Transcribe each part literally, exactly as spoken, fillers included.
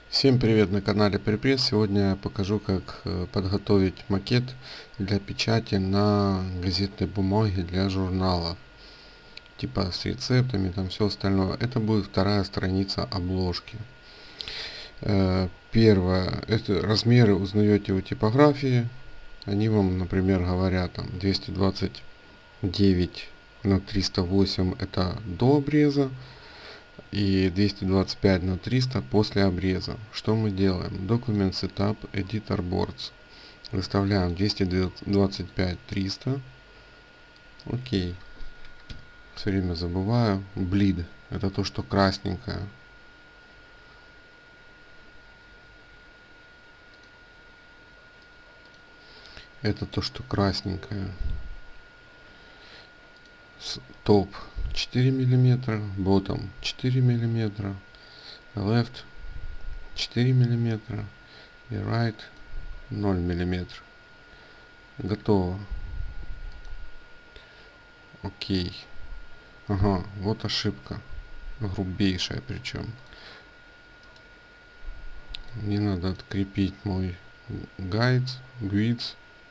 Всем привет на канале Припресс. Сегодня я покажу, как подготовить макет для печати на газетной бумаге для журнала, типа с рецептами, там все остальное. Это будет вторая страница обложки. Первое, это размеры узнаете у типографии. Они вам, например, говорят там двести двадцать девять на триста восемь это до обреза, и двести двадцать пять на триста после обреза. Что мы делаем? Document Setup Editor Boards. Выставляем двести двадцать пять триста. Окей. Все время забываю. Bleed. Это то, что красненькое. Это то, что красненькое. Топ четыре миллиметра, bottom четыре миллиметра, left четыре миллиметра и right ноль миллиметра. Готово. Окей. Ага, вот ошибка. Грубейшая причем. Мне надо открепить мой гайд, гуидс.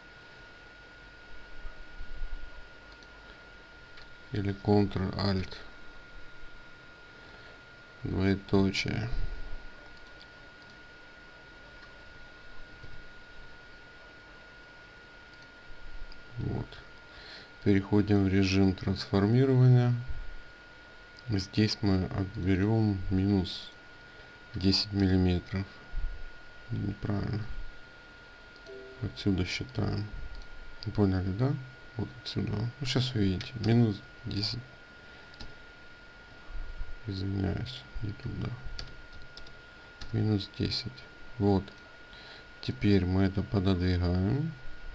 Или Ctrl-Alt, двоеточие. Вот. Переходим в режим трансформирования. Здесь мы отберем минус десять миллиметров. Неправильно. Отсюда считаем. Поняли, да? Вот отсюда. Ну, сейчас увидите. Минус десять. Извиняюсь, не туда. Минус десять. Вот. Теперь мы это пододвигаем.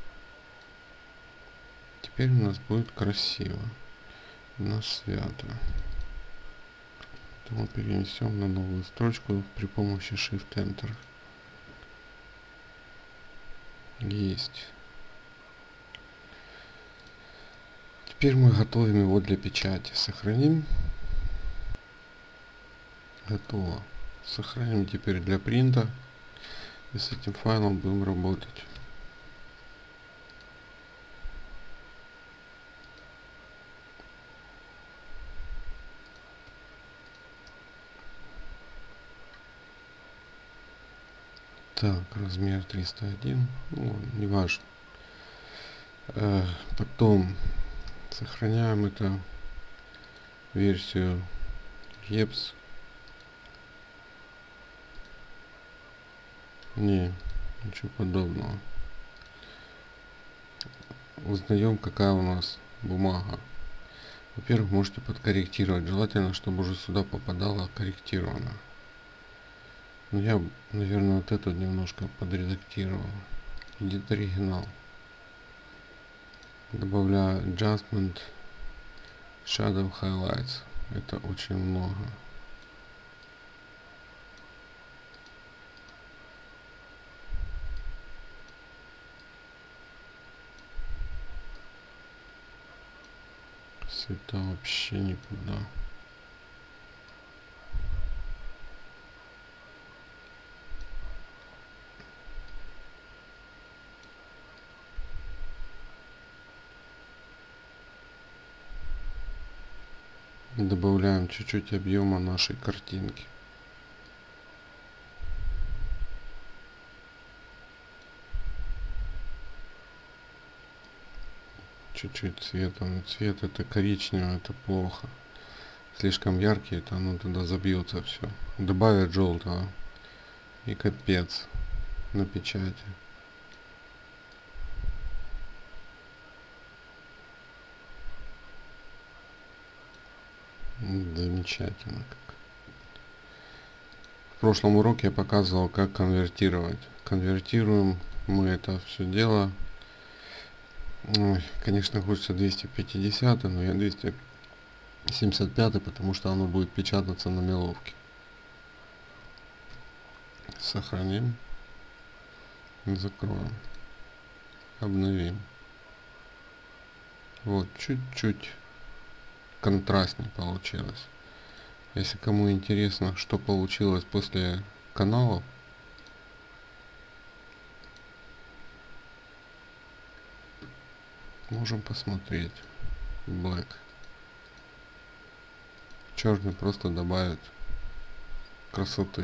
Теперь у нас будет красиво. У нас свято. Это мы перенесем на новую строчку при помощи Shift-Enter. Есть. Теперь мы готовим его для печати. Сохраним. Готово. Сохраним теперь для принта. И с этим файлом будем работать. Так, размер триста один. Ну, не важно. Э, потом сохраняем это версию епс. Не, ничего подобного. Узнаем, какая у нас бумага. Во-первых, можете подкорректировать. Желательно, чтобы уже сюда попадало корректировано. Но я, наверное, вот эту немножко подредактировал. Где-то оригинал. Добавляю adjustment, shadow highlights. Это очень много. Цвета вообще никуда. Добавляем чуть-чуть объема нашей картинки. Чуть-чуть цвета. Но цвет это коричневый, это плохо. Слишком яркий, это оно туда забьется все. Добавить желтого. И капец на печати. Замечательно как. В прошлом уроке я показывал, как конвертировать. Конвертируем мы это все дело. Ой, конечно, хочется двести пятьдесят, но я двести семьдесят пять, потому что оно будет печататься на меловке. Сохраним. Закроем. Обновим. Вот, чуть-чуть контрастнее получилось. Если кому интересно, что получилось после каналов. Можем посмотреть. Black. Черный просто добавит красоты.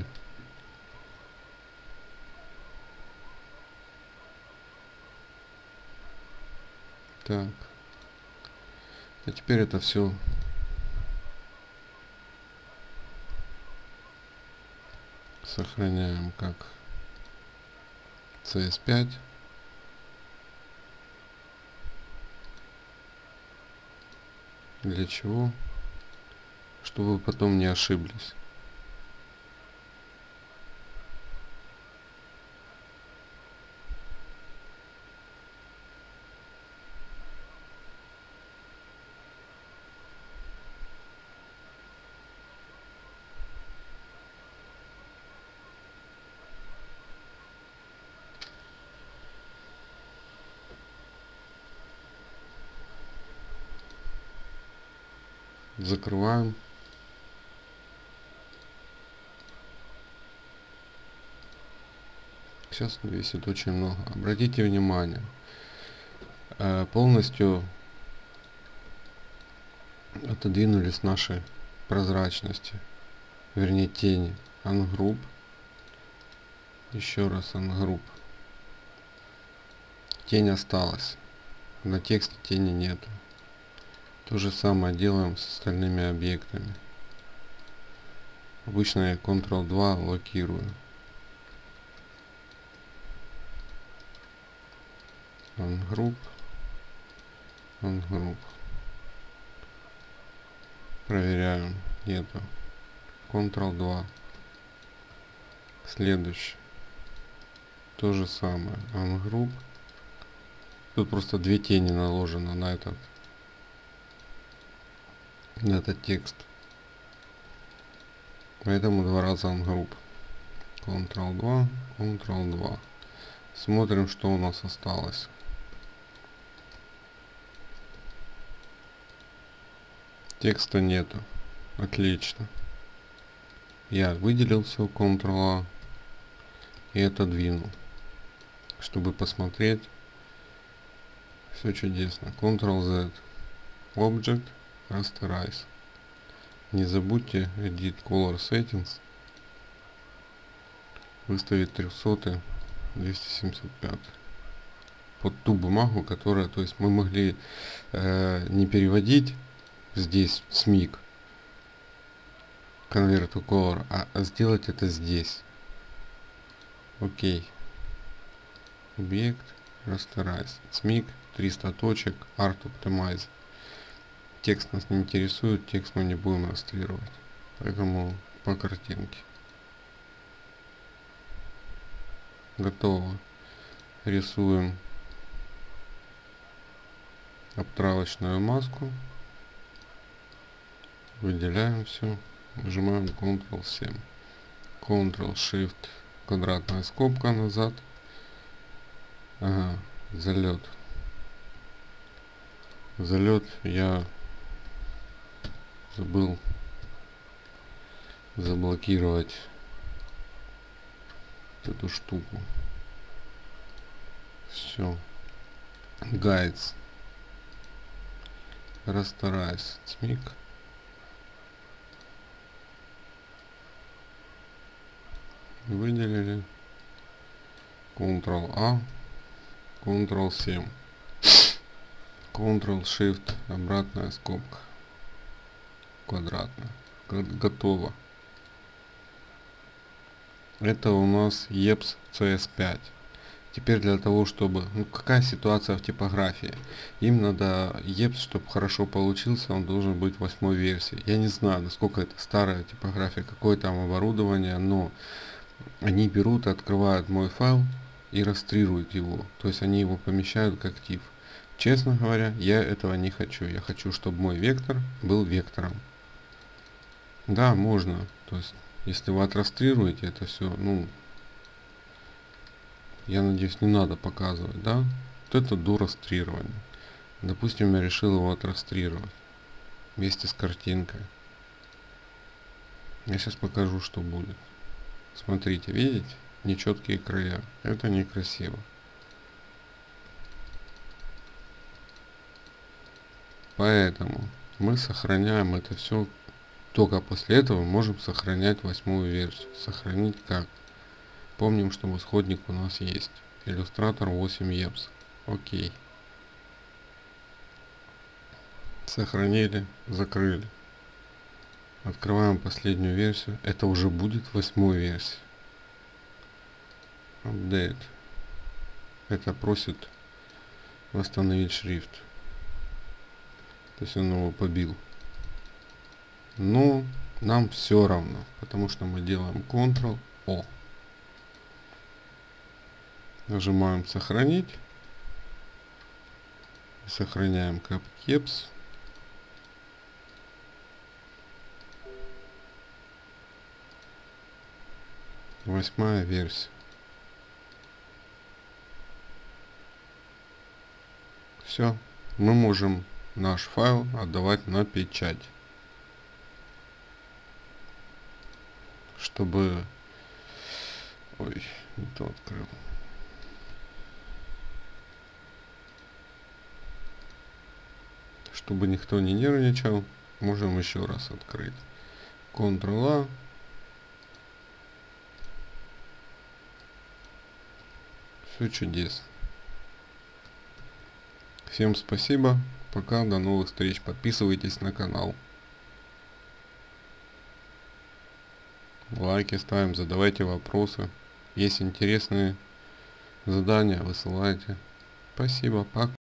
Так. А теперь это все сохраняем как си эс пять. Для чего? Чтобы вы потом не ошиблись. Закрываем. Сейчас весит очень много. Обратите внимание, э, полностью отодвинулись наши прозрачности, вернее тени. Ungroup. Еще раз Ungroup. Тень осталась. На тексте тени нету. То же самое делаем с остальными объектами. Обычно я контрол два локирую. Ungroup. Ungroup. Проверяем. Нету. контрол два. Следующий. То же самое. Ungroup. Тут просто две тени наложено на этот на этот текст. Поэтому два раза Ungroup. контрол два. контрол два. Смотрим, что у нас осталось. Текста нету. Отлично. Я выделил все, контрол а и отодвинул, чтобы посмотреть. Все чудесно. контрол зет. Object. Rasterize. Не забудьте Edit Color Settings. Выставить трехсотый, двести семьдесят пять. Под ту бумагу, которая, то есть мы могли э, не переводить здесь смик Convert to Color, а сделать это здесь. Окей. Объект. Rasterize. смик. триста точек. Art Optimize. Текст нас не интересует, текст мы не будем растерировать. Поэтому по картинке. Готово. Рисуем обтравочную маску. Выделяем все. Нажимаем контрол семь. контрол шифт. Квадратная скобка назад. Ага, залет. Залет я забыл заблокировать эту штуку. Все. Guides. Rasterize. Смик. Выделили. контрол а. контрол семь. контрол шифт. Обратная скобка. Квадратная. Готово. Это у нас епс си эс пять. Теперь для того, чтобы... Ну, какая ситуация в типографии? Им надо епс, чтобы хорошо получился, он должен быть восьмой версии. Я не знаю, насколько это старая типография, какое там оборудование, но они берут, открывают мой файл и растрируют его. То есть они его помещают как тип. Честно говоря, я этого не хочу. Я хочу, чтобы мой вектор был вектором. Да, можно. То есть, если вы отрастрируете это все, ну, я надеюсь, не надо показывать, да? Вот это до растрирования. Допустим, я решил его отрастрировать вместе с картинкой. Я сейчас покажу, что будет. Смотрите, видите? Нечеткие края. Это некрасиво. Поэтому мы сохраняем это все. Только после этого можем сохранять восьмую версию. Сохранить как? Помним, что исходник у нас есть. Illustrator восемь и пи эс. Окей. Сохранили, закрыли. Открываем последнюю версию. Это уже будет восьмая версия. Update. Это просит восстановить шрифт. То есть он его побил. Но нам все равно, потому что мы делаем контрол о. Нажимаем сохранить. Сохраняем как кепс. Восьмая версия. Все. Мы можем наш файл отдавать на печать. Чтобы... Ой, не то открыл. Чтобы никто не нервничал, можем еще раз открыть. контрол а. Все чудесно. Всем спасибо. Пока, до новых встреч. Подписывайтесь на канал. Лайки ставим, задавайте вопросы. Есть интересные задания, высылайте. Спасибо, пока.